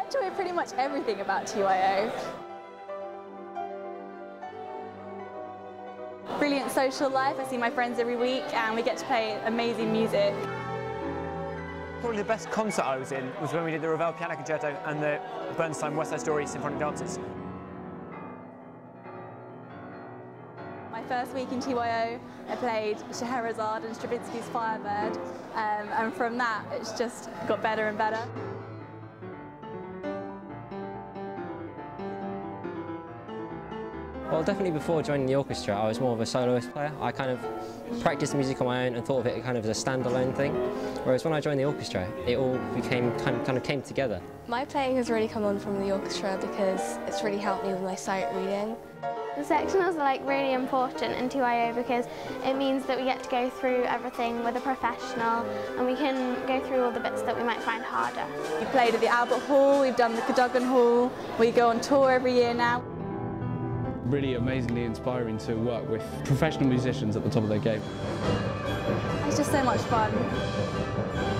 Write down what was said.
enjoy pretty much everything about TYO. Brilliant social life. I see my friends every week and we get to play amazing music. Probably the best concert I was in was when we did the Ravel Piano Concerto and the Bernstein West Side Story Symphonic Dances. My first week in TYO, I played Scheherazade and Stravinsky's Firebird, and from that it's just got better and better. Well, definitely before joining the orchestra, I was more of a soloist player. I kind of practiced music on my own and thought of it kind of as a standalone thing. Whereas when I joined the orchestra, it all became kind of came together. My playing has really come on from the orchestra because it's really helped me with my sight reading. The sectionals are really important in TYO because it means that we get to go through everything with a professional and we can go through all the bits that we might find harder. We played at the Albert Hall, we've done the Cadogan Hall, we go on tour every year now. Really amazingly inspiring to work with professional musicians at the top of their game. It's just so much fun.